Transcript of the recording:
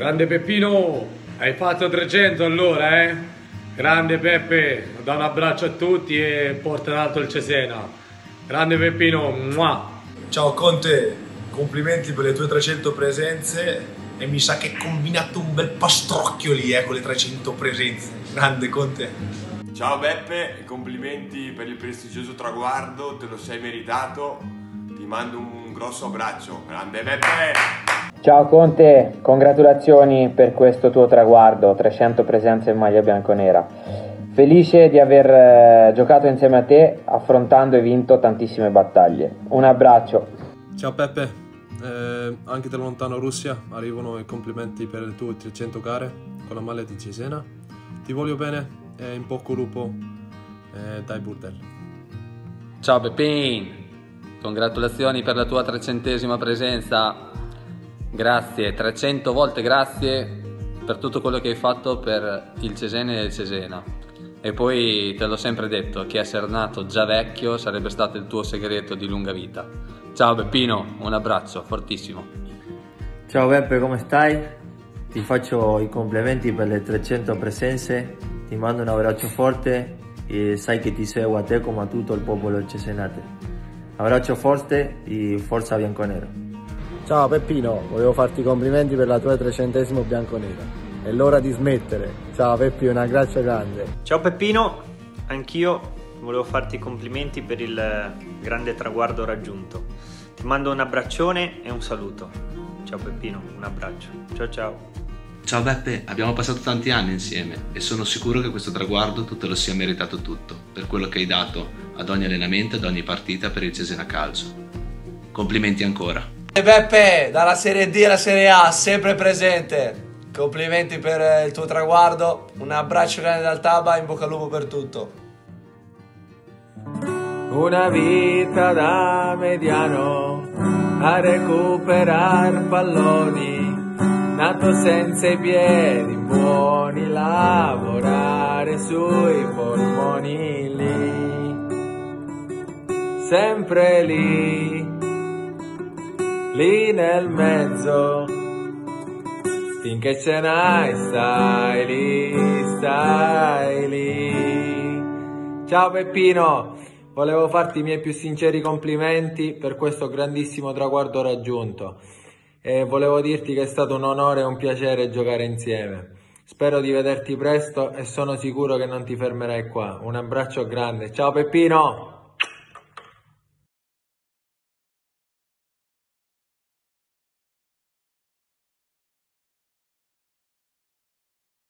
Grande Peppino, hai fatto 300 allora, eh? Grande Peppe, da un abbraccio a tutti e porta in alto il Cesena. Grande Peppino, mua. Ciao Conte, complimenti per le tue 300 presenze e mi sa che hai combinato un bel pastrocchio lì con le 300 presenze. Grande Conte. Ciao Beppe, complimenti per il prestigioso traguardo, te lo sei meritato, ti mando un grosso abbraccio. Grande Beppe! Ciao Conte, congratulazioni per questo tuo traguardo, 300 presenze in maglia bianconera. Felice di aver giocato insieme a te, affrontando e vinto tantissime battaglie. Un abbraccio. Ciao Peppe, anche da lontano Russia arrivano i complimenti per le tue 300 gare con la maglia di Cesena. Ti voglio bene e in poco lupo dai Burdel. Ciao Peppin, congratulazioni per la tua 300esima presenza. Grazie, 300 volte grazie per tutto quello che hai fatto per il Cesena e il Cesena. E poi te l'ho sempre detto, che essere nato già vecchio sarebbe stato il tuo segreto di lunga vita. Ciao Peppino, un abbraccio fortissimo. Ciao Beppe, come stai? Ti faccio i complimenti per le 300 presenze, ti mando un abbraccio forte e sai che ti seguo a te come a tutto il popolo cesenate. Abbraccio forte e forza bianconera. Ciao Peppino, volevo farti i complimenti per la tua 300esimo bianconera. È l'ora di smettere. Ciao Peppi, un abbraccio grande. Ciao Peppino, anch'io volevo farti i complimenti per il grande traguardo raggiunto. Ti mando un abbraccione e un saluto. Ciao Peppino, un abbraccio. Ciao ciao. Ciao Beppe, abbiamo passato tanti anni insieme e sono sicuro che questo traguardo tu te lo sia meritato tutto, per quello che hai dato ad ogni allenamento e ad ogni partita per il Cesena Calcio. Complimenti ancora. E Beppe, dalla Serie D alla Serie A, sempre presente. Complimenti per il tuo traguardo, un abbraccio grande dal Taba, in bocca al lupo per tutto. Una vita da mediano a recuperar palloni, nato senza i piedi buoni, lavorare sui polmoni lì, sempre lì nel mezzo, finché ce n'hai stai lì. Ciao Peppino, volevo farti i miei più sinceri complimenti per questo grandissimo traguardo raggiunto e volevo dirti che è stato un onore e un piacere giocare insieme. Spero di vederti presto e sono sicuro che non ti fermerai qua. Un abbraccio grande. Ciao Peppino!